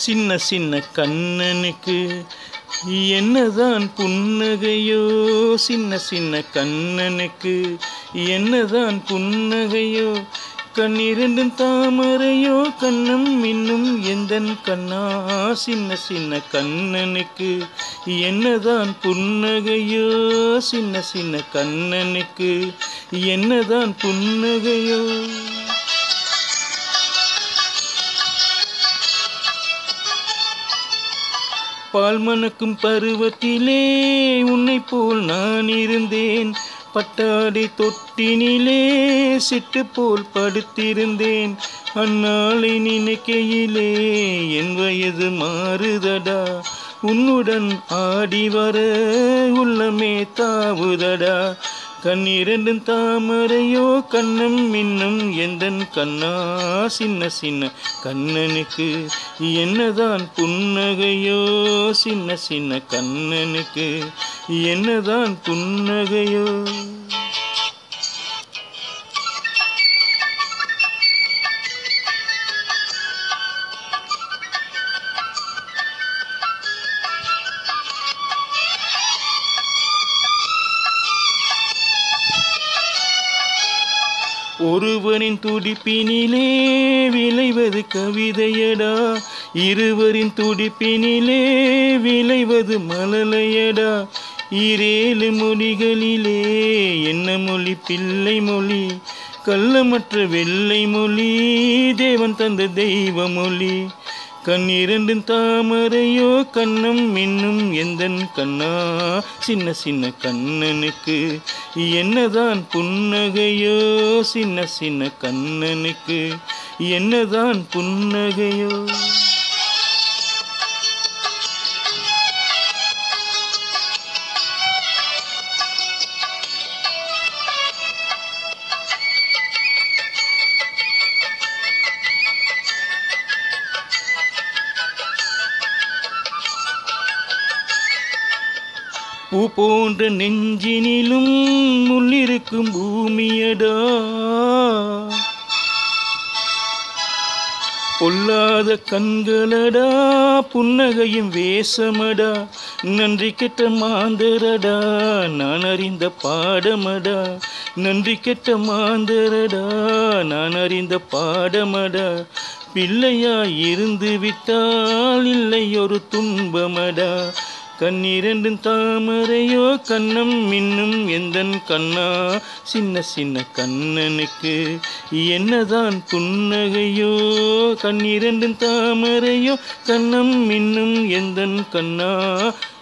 சின்ன சின்ன கண்ணனுக்கு என்னதான் புன்னகையோ, சின்ன சின்ன கண்ணனுக்கு என்னதான் புன்னகையோ, கண்ணிரண்டும் தாமரையோ, கண்ணம் இன்னும் எந்தன் கண்ணா. சின்ன சின்ன கண்ணனுக்கு என்னதான் புன்னகையோ, சின்ன சின்ன கண்ணனுக்கு என்னதான் புன்னகையோ. பால் மணக்கும் பருவத்திலே உன்னை போல் நான் இருந்தேன். பட்டாடை தொட்டினிலே சிட்டு போல் படுத்திருந்தேன். அந்நாளை நினைக்கையிலே என் வயது மாறுதடா. உன்னுடன் ஆடி வர உள்ளமே தாவுதடா. கண்ணிரண்டும் தாமரையோ, கண்ணம் இன்னும் எந்தன் கண்ணா. சின்ன சின்ன கண்ணனுக்கு என்னதான் புன்னகையோ, சின்ன சின்ன கண்ணனுக்கு என்னதான் புன்னகையோ. ஒருவரின் துடிப்பினிலே விளைவது கவிதையடா. இருவரின் துடிப்பினிலே விளைவது மழலையடா. ஈரேழு மொழிகளிலே என்ன மொழி பிள்ளை மொழி, கள்ளமற்ற வெள்ளை மொழி, தேவன் தந்த தெய்வ மொழி. கண்ணிரண்டும் தாமரையோ, கண்ணம் இன்னும் எந்தன் கண்ணா. சின்ன சின்ன கண்ணனுக்கு என்னதான் புன்னகையோ, சின்ன சின்ன கண்ணனுக்கு என்னதான் புன்னகையோ. பூ போன்ற நெஞ்சினிலும் முள்ளிருக்கும் பூமியடா. பொல்லாத கண்களடா, புன்னகையும் வேஷமடா. நன்றி கெட்ட மாந்தரடா, நான் அறிந்த பாடமடா. நன்றி கெட்ட மாந்தரடா, நான் அறிந்த பாடமடா. பிள்ளையாய் இருந்து விட்டால் இல்லை ஒரு துன்பமடா. கண்ணிரண்டும் தாமரையோ, கண்ணம் இன்னும் எந்தன் கண்ணா. சின்ன சின்ன கண்ணனுக்கு என்னதான் புன்னகையோ, கண்ணிரண்டும் தாமரையோ, கண்ணம் இன்னும் எந்தன் கண்ணா.